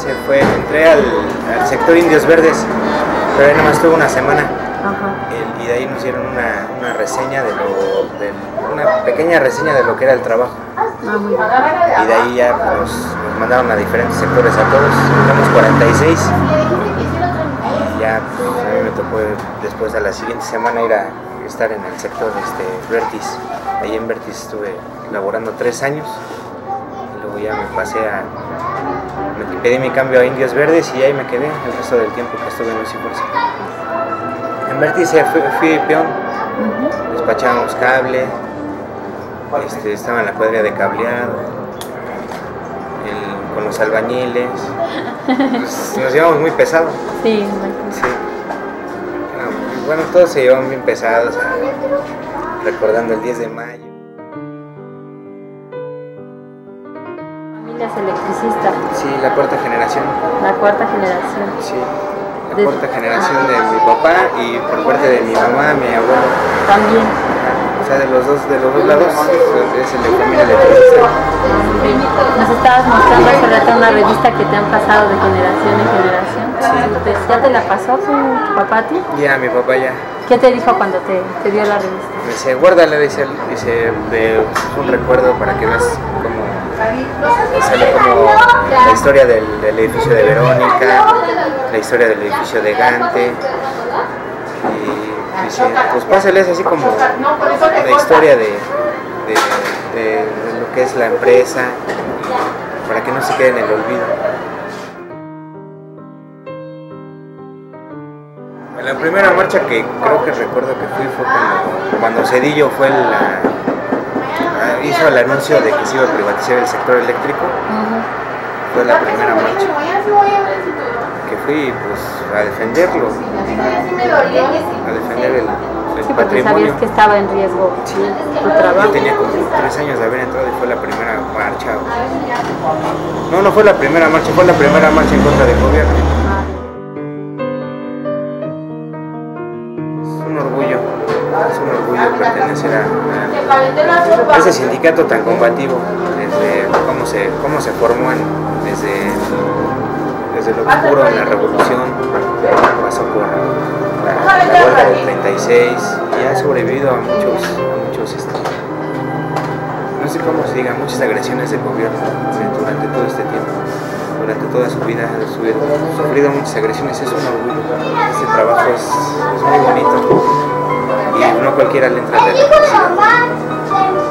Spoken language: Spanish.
Entré al sector Indios Verdes, pero ahí nomás estuve una semana. Y de ahí nos dieron una reseña una pequeña reseña de lo que era el trabajo. Y de ahí ya nos mandaron a diferentes sectores a todos, éramos 46. Y ya a mí me tocó después a la siguiente semana ir a estar en el sector Vertis. Ahí en Vertis estuve laborando 3 años. Y luego ya me pedí mi cambio a Indios Verdes y ahí me quedé el resto del tiempo que estuve en Lucy Fuerza. En Vertis fui peón, despachábamos cable, estaba en la cuadrilla de cableado, con los albañiles, pues, nos llevamos muy pesado. Sí. Bueno, todos se llevan bien pesados, recordando el 10 de mayo. ¿Familia es electricista? Sí, la cuarta generación. La cuarta generación. Sí. La cuarta generación de mi papá y por parte de mi mamá, mi abuelo. También. O sea, de los dos lados es el de familia electricista. Nos estabas mostrando hace rato una revista que te han pasado de generación en generación. Sí. ¿Ya te la pasó tu papá a ti? Ya, mi papá ya. ¿Qué te dijo cuando te dio la revista? Me dice, guárdala, dice un recuerdo para que veas cómo sale como la historia del edificio de Verónica, la historia del edificio de Gante. Y dice, pues pásales así como la historia de lo que es la empresa, para que no se quede en el olvido. La primera marcha que creo que recuerdo que fue cuando Zedillo hizo el anuncio de que se iba a privatizar el sector eléctrico. Fue la primera marcha que fui pues a defenderlo, a defender el patrimonio. Sabías que estaba en riesgo tu trabajo. Yo tenía como 3 años de haber entrado y fue la primera marcha. No fue la primera marcha, fue la primera marcha en contra del gobierno. Es un orgullo pertenecer a ese sindicato tan combativo, desde cómo se formó desde lo oscuro en la revolución, pasó por la huelga del 36 y ha sobrevivido a muchos no sé cómo se diga, muchas agresiones del gobierno durante todo este tiempo. Durante toda su vida ha sufrido muchas agresiones, es un orgullo. Este trabajo es muy bonito y no cualquiera le entra a la electricidad.